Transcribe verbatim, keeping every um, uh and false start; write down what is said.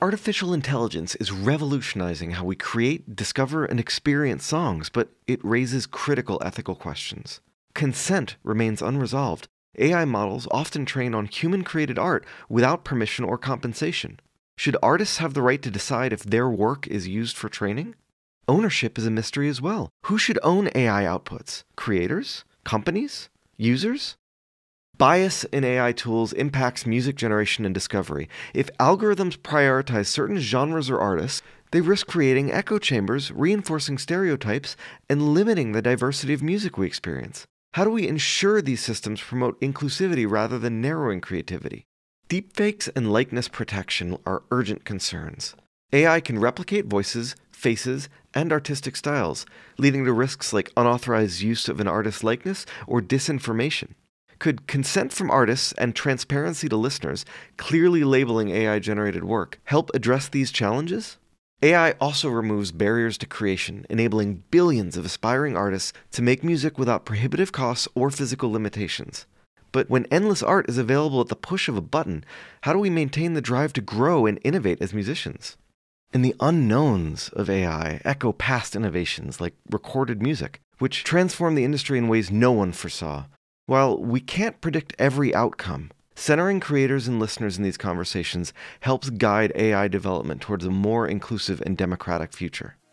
artificial intelligence is revolutionizing how we create, discover, and experience songs, but it raises critical ethical questions. Consent remains unresolved. A I models often train on human-created art without permission or compensation. Should artists have the right to decide if their work is used for training? Ownership is a mystery as well. Who should own A I outputs? Creators? Companies? Users? Bias in A I tools impacts music generation and discovery. If algorithms prioritize certain genres or artists, they risk creating echo chambers, reinforcing stereotypes, and limiting the diversity of music we experience. How do we ensure these systems promote inclusivity rather than narrowing creativity? Deepfakes and likeness protection are urgent concerns. A I can replicate voices, faces, and artistic styles, leading to risks like unauthorized use of an artist's likeness or disinformation. Could consent from artists and transparency to listeners, clearly labeling A I-generated work, help address these challenges? A I also removes barriers to creation, enabling billions of aspiring artists to make music without prohibitive costs or physical limitations. But when endless art is available at the push of a button, how do we maintain the drive to grow and innovate as musicians? And the unknowns of A I echo past innovations like recorded music, which transform the industry in ways no one foresaw. While we can't predict every outcome, centering creators and listeners in these conversations helps guide A I development towards a more inclusive and democratic future.